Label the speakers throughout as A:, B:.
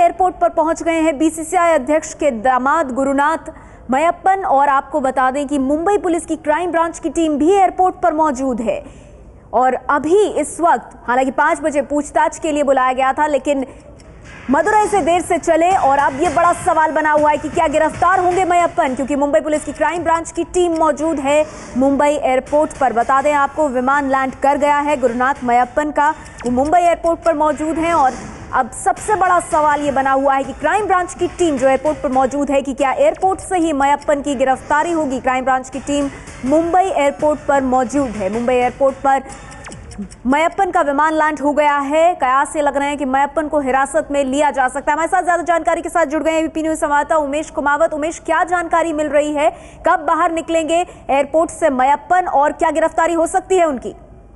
A: Airport पर पहुंच गए हैं बीसीसीआई अध्यक्ष के दामाद गुरुनाथ मय्यप्पन। और आपको बता दें कि मुंबई पुलिस की क्राइम ब्रांच की टीम भी एयरपोर्ट पर मौजूद है और अभी इस वक्त हालांकि 5 बजे पूछताछ के लिए बुलाया गया था, लेकिन मदुरई से देर से चले और अब ये बड़ा सवाल बना हुआ है कि क्या गिरफ्तार होंगे मय्यप्पन, क्योंकि मुंबई पुलिस की क्राइम ब्रांच की टीम मौजूद है मुंबई एयरपोर्ट पर। बता दें आपको, विमान लैंड कर गया है गुरुनाथ मय्यप्पन का, वो मुंबई एयरपोर्ट पर मौजूद हैं। और अब सबसे बड़ा सवाल ये बना हुआ है कि क्राइम ब्रांच की टीम जो एयरपोर्ट पर मौजूद है कि क्या एयरपोर्ट से ही मय्यप्पन की गिरफ्तारी होगी। क्राइम ब्रांच की टीम मुंबई एयरपोर्ट पर मौजूद है। मुंबई एयरपोर्ट पर मय्यप्पन का विमान लैंड हो गया है। कयास से लग रहे हैं कि मय्यप्पन को हिरासत में लिया जा सकता है। हमारे साथ ज्यादा जानकारी के साथ जुड़ गए हैं एबीपी न्यूज संवाददाता उमेश कुमावत। उमेश, क्या जानकारी मिल रही है, कब बाहर निकलेंगे एयरपोर्ट से मय्यप्पन और क्या गिरफ्तारी हो सकती है उनकी?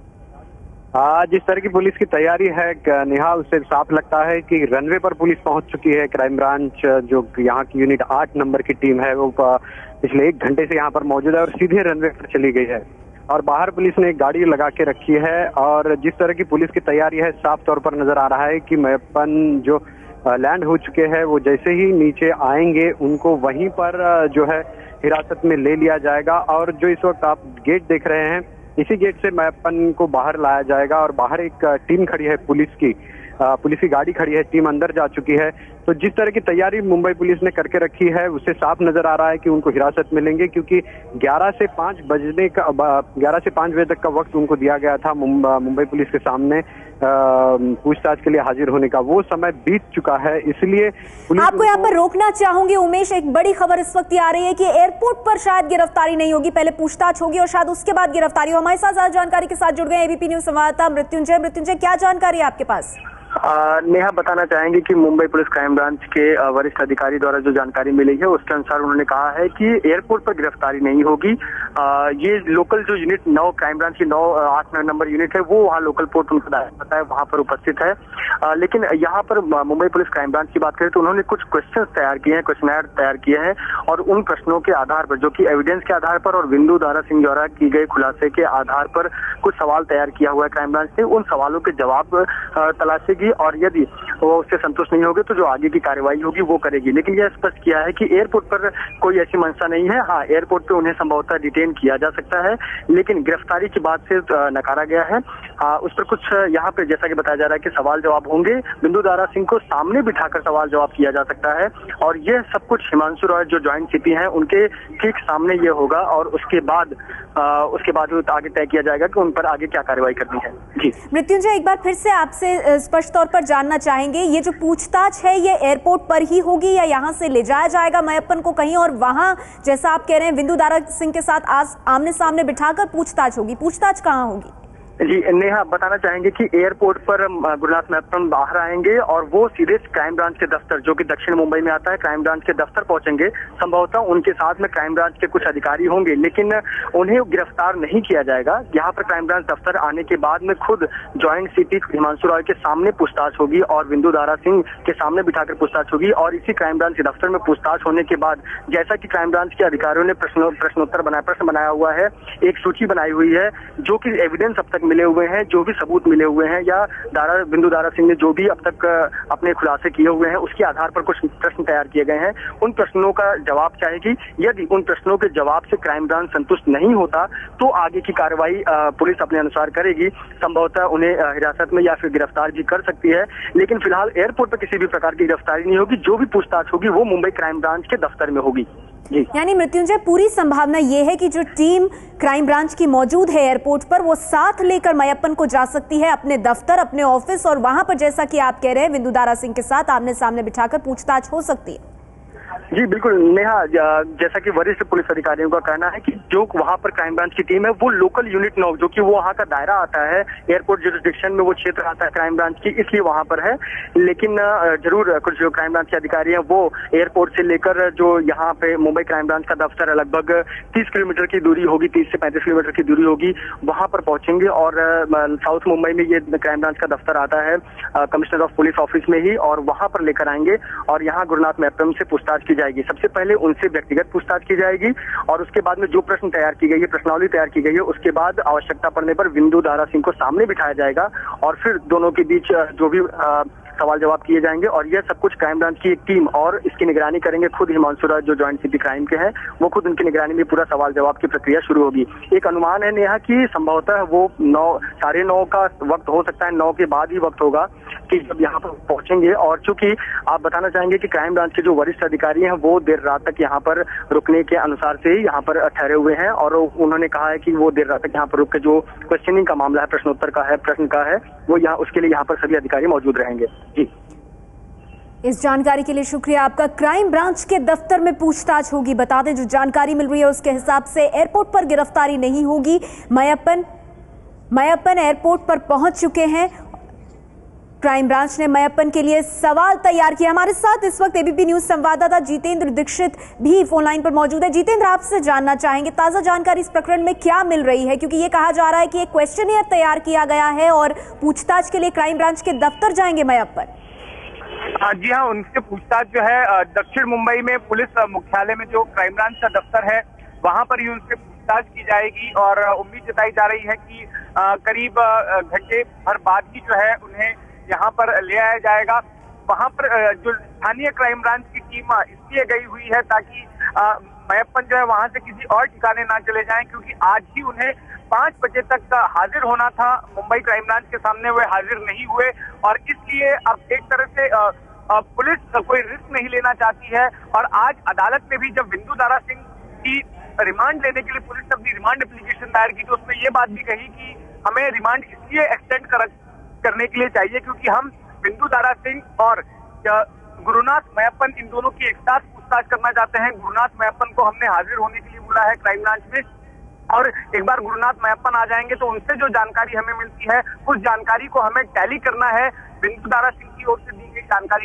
B: जिस तरह की पुलिस की तैयारी है नेहा, उससे साफ लगता है कि रनवे पर पुलिस पहुंच चुकी है। क्राइम ब्रांच जो यहाँ की यूनिट 8 नंबर की टीम है वो पिछले 1 घंटे से यहाँ पर मौजूद है और सीधे रनवे पर चली गई है और बाहर पुलिस ने एक गाड़ी लगा के रखी है। और जिस तरह की पुलिस की तैयारी है, साफ तौर पर नजर आ रहा है कि मय्यप्पन जो लैंड हो चुके हैं वो जैसे ही नीचे आएंगे उनको वहीं पर जो है हिरासत में ले लिया जाएगा। और जो इस वक्त आप गेट देख रहे हैं, इसी गेट से मय्यप्पन को बाहर लाया जाएगा और बाहर एक टीम खड़ी है पुलिस की गाड़ी खड़ी है, टीम अंदर जा चुकी है। तो जिस तरह की तैयारी मुंबई पुलिस ने करके रखी है उससे साफ नजर आ रहा है कि उनको हिरासत में लेंगे, क्योंकि 11 से 5 बजे तक का वक्त उनको दिया गया था मुंबई पुलिस के सामने पूछताछ के लिए हाजिर होने का। वो समय बीत चुका है, इसलिए पुलिस
A: आपको यहाँ पर रोकना चाहूंगी उमेश। एक बड़ी खबर इस वक्त ये आ रही है कि एयरपोर्ट पर शायद गिरफ्तारी नहीं होगी, पहले पूछताछ होगी और शायद उसके बाद गिरफ्तारी हो। हमारे साथ ज्यादा जानकारी के साथ जुड़ गए एबीपी न्यूज संवाददाता मृत्युंजय, क्या जानकारी है आपके पास?
C: नेहा, बताना चाहेंगे कि मुंबई पुलिस क्राइम ब्रांच के वरिष्ठ अधिकारी द्वारा जो जानकारी मिली है उसके अनुसार उन्होंने कहा है कि एयरपोर्ट पर गिरफ्तारी नहीं होगी। ये लोकल जो यूनिट 9 क्राइम ब्रांच की 8-9 नंबर यूनिट है वो वहाँ लोकल पोर्ट उनका पता है वहाँ पर उपस्थित है। लेकिन यहाँ पर मुंबई पुलिस क्राइम ब्रांच की बात करें तो उन्होंने कुछ क्वेश्चन तैयार किए हैं, क्वेश्चनर तैयार किए हैं और उन प्रश्नों के आधार पर, जो कि एविडेंस के आधार पर और बिंदु दारा सिंह द्वारा की गई खुलासे के आधार पर कुछ सवाल तैयार किया हुआ है क्राइम ब्रांच ने। उन सवालों के जवाब तलाशेगी और यदि वो उससे संतुष्ट नहीं होगी तो जो आगे की कार्रवाई होगी वो करेगी। लेकिन यह स्पष्ट किया है कि एयरपोर्ट पर कोई ऐसी मंशा नहीं है। हाँ, एयरपोर्ट पे उन्हें संभवतः डिटेन किया जा सकता है, लेकिन गिरफ्तारी की बात से नकारा गया है। उस पर कुछ यहाँ पे जैसा कि बताया जा रहा है कि सवाल जवाब होंगे, बिंदु दारा सिंह को सामने बिठाकर सवाल जवाब किया जा सकता है और यह सब कुछ हिमांशु रॉय जो ज्वाइंट सीपी हैं उनके ठीक सामने ये होगा और उसके बाद आगे तय किया जाएगा कि उन पर आगे क्या कार्रवाई करनी है। जी
A: मृत्युंजय, एक बार फिर से आपसे स्पष्ट तौर पर जानना चाहेंगे, ये जो पूछताछ है ये एयरपोर्ट पर ही होगी या यहाँ से ले जाया जाएगा मय्यप्पन को कहीं और वहां जैसा आप कह रहे हैं बिंदु दारा सिंह के साथ आमने सामने बिठाकर पूछताछ होगी? पूछताछ कहाँ होगी?
C: जी नेहा, बताना चाहेंगे कि एयरपोर्ट पर गुरुनाथ मय्यप्पन बाहर आएंगे और वो सीधे क्राइम ब्रांच के दफ्तर, जो कि दक्षिण मुंबई में आता है, क्राइम ब्रांच के दफ्तर पहुंचेंगे। संभवतः उनके साथ में क्राइम ब्रांच के कुछ अधिकारी होंगे, लेकिन उन्हें गिरफ्तार नहीं किया जाएगा। यहाँ पर क्राइम ब्रांच दफ्तर आने के बाद में खुद ज्वाइंट सीपी हिमांशु रॉय के सामने पूछताछ होगी और बिंदु दारा सिंह के सामने बिठाकर पूछताछ होगी। और इसी क्राइम ब्रांच के दफ्तर में पूछताछ होने के बाद, जैसा कि क्राइम ब्रांच के अधिकारियों ने प्रश्न बनाया हुआ है, एक सूची बनाई हुई है जो कि एविडेंस अब तक मिले हुए हैं, जो भी सबूत मिले हुए हैं या बिंदु दारा सिंह ने जो भी अब तक अपने खुलासे किए हुए हैं उसके आधार पर कुछ प्रश्न तैयार किए गए हैं। उन प्रश्नों का जवाब चाहेगी। यदि उन प्रश्नों के जवाब से क्राइम ब्रांच संतुष्ट नहीं होता तो आगे की कार्रवाई पुलिस अपने अनुसार करेगी। संभवतः उन्हें हिरासत में या फिर गिरफ्तार भी कर सकती है, लेकिन फिलहाल एयरपोर्ट पर किसी भी प्रकार की गिरफ्तारी नहीं होगी। जो भी पूछताछ होगी वो मुंबई क्राइम ब्रांच के दफ्तर में होगी।
A: यानी मृत्युंजय, पूरी संभावना ये है कि जो टीम क्राइम ब्रांच की मौजूद है एयरपोर्ट पर वो साथ लेकर मय्यप्पन को जा सकती है अपने दफ्तर, अपने ऑफिस और वहां पर जैसा कि आप कह रहे हैं बिंदु दारा सिंह के साथ आमने सामने बिठाकर पूछताछ हो सकती है।
C: जी बिल्कुल नेहा, जैसा कि वरिष्ठ पुलिस अधिकारियों का कहना है कि जो वहां पर क्राइम ब्रांच की टीम है वो लोकल यूनिट 9, जो कि वो वहां का दायरा आता है, एयरपोर्ट जुरिसडिक्शन में वो क्षेत्र आता है क्राइम ब्रांच की, इसलिए वहां पर है। लेकिन जरूर कुछ जो क्राइम ब्रांच के अधिकारी हैं वो एयरपोर्ट से लेकर जो यहाँ पे मुंबई क्राइम ब्रांच का दफ्तर है, लगभग 30 किलोमीटर की दूरी होगी, 30 से 35 किलोमीटर की दूरी होगी, वहां पर पहुंचेंगे। और साउथ मुंबई में ये क्राइम ब्रांच का दफ्तर आता है कमिश्नर ऑफ पुलिस ऑफिस में ही, और वहां पर लेकर आएंगे और यहाँ गुरुनाथ मय्यप्पन से पूछताछ की जाएगी। सबसे पहले उनसे व्यक्तिगत पूछताछ की जाएगी और उसके बाद में जो प्रश्न तैयार की गई है, प्रश्नावली तैयार की गई है, उसके बाद आवश्यकता पड़ने पर बिंदु दारा सिंह को सामने बिठाया जाएगा और फिर दोनों के बीच जो भी सवाल जवाब किए जाएंगे और यह सब कुछ क्राइम ब्रांच की एक टीम और इसकी निगरानी करेंगे। खुद हिमांशु राज जो ज्वाइंट सीपी क्राइम के हैं वो खुद उनकी निगरानी में पूरा सवाल जवाब की प्रक्रिया शुरू होगी। एक अनुमान है नेहा कि संभवतः वो 9:30 का वक्त हो सकता है, 9 के बाद ही वक्त होगा कि जब यहाँ पर पहुंचेंगे। और चूंकि आप बताना चाहेंगे कि क्राइम ब्रांच के जो वरिष्ठ अधिकारी हैं वो देर रात तक यहाँ पर रुकने के अनुसार से ही यहाँ पर ठहरे हुए हैं और उन्होंने कहा है कि वो देर रात तक यहाँ पर रुक के जो क्वेश्चनिंग का मामला है, प्रश्नोत्तर का है, प्रश्न का है, वो यहाँ उसके लिए यहाँ पर सभी अधिकारी मौजूद रहेंगे। जी,
A: इस जानकारी के लिए शुक्रिया आपका। क्राइम ब्रांच के दफ्तर में पूछताछ होगी। बता दें जो जानकारी मिल रही है उसके हिसाब से एयरपोर्ट पर गिरफ्तारी नहीं होगी। मय्यप्पन एयरपोर्ट पर पहुंच चुके हैं। क्राइम ब्रांच ने मय्यप्पन के लिए सवाल तैयार किया। हमारे साथ इस वक्त एबीपी न्यूज संवाददाता जितेंद्र दीक्षित भी फोन लाइन पर मौजूद है। जितेंद्र, आपसे जानना चाहेंगे ताजा जानकारी इस प्रकरण में क्या मिल रही है, क्योंकि ये कहा जा रहा है कि एक क्वेश्चनियर तैयार किया गया है और पूछताछ के लिए क्राइम ब्रांच के दफ्तर जाएंगे मय्यप्पन।
D: जी हाँ, उनसे पूछताछ जो है दक्षिण मुंबई में पुलिस मुख्यालय में जो क्राइम ब्रांच का दफ्तर है वहां पर ही उनसे पूछताछ की जाएगी और उम्मीद जताई जा रही है कि करीब घंटे भर बाद ही जो है उन्हें यहाँ पर ले आया जाएगा। वहां पर जो स्थानीय क्राइम ब्रांच की टीम इसलिए गई हुई है ताकि मय्यप्पन जो है वहां से किसी और ठिकाने ना चले जाएं, क्योंकि आज ही उन्हें 5 बजे तक हाजिर होना था मुंबई क्राइम ब्रांच के सामने। वे हाजिर नहीं हुए और इसलिए अब एक तरह से पुलिस कोई रिस्क नहीं लेना चाहती है। और आज अदालत में भी जब विंदु दारा सिंह की रिमांड लेने के लिए पुलिस ने अपनी रिमांड एप्लीकेशन दायर की तो उसमें ये बात भी कही कि हमें रिमांड इसलिए एक्सटेंड करने के लिए चाहिए क्योंकि हम विंदु दारा सिंह और गुरुनाथ मय्यप्पन इन दोनों की एक साथ पूछताछ करना चाहते हैं। गुरुनाथ मय्यप्पन को हमने हाजिर होने के लिए बोला है क्राइम ब्रांच में और एक बार गुरुनाथ मय्यप्पन आ जाएंगे तो उनसे जो जानकारी हमें मिलती है उस जानकारी को हमें टैली करना है विंदु दारा सिंह की ओर से दी गई जानकारी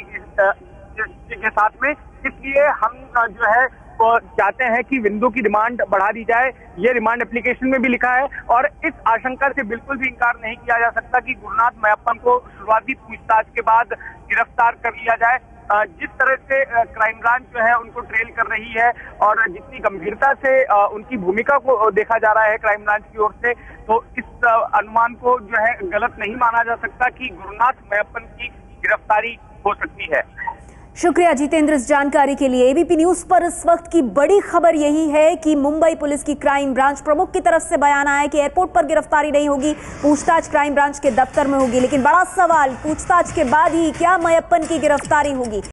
D: के साथ में। इसलिए हम जो है वो चाहते हैं कि विंदु की रिमांड बढ़ा दी जाए। ये रिमांड एप्लीकेशन में भी लिखा है और इस आशंका से बिल्कुल भी इनकार नहीं किया जा सकता कि गुरुनाथ मय्यप्पन को शुरुआती पूछताछ के बाद गिरफ्तार कर लिया जाए। जिस तरह से क्राइम ब्रांच जो है उनको ट्रेल कर रही है और जितनी गंभीरता से उनकी भूमिका को देखा जा रहा है क्राइम ब्रांच की ओर से, तो इस अनुमान को जो है गलत नहीं माना जा सकता कि गुरुनाथ मय्यप्पन की गिरफ्तारी हो सकती है।
A: शुक्रिया जितेंद्र इस जानकारी के लिए। एबीपी न्यूज पर इस वक्त की बड़ी खबर यही है कि मुंबई पुलिस की क्राइम ब्रांच प्रमुख की तरफ से बयान आया है कि एयरपोर्ट पर गिरफ्तारी नहीं होगी, पूछताछ क्राइम ब्रांच के दफ्तर में होगी। लेकिन बड़ा सवाल, पूछताछ के बाद ही क्या मय्यप्पन की गिरफ्तारी होगी?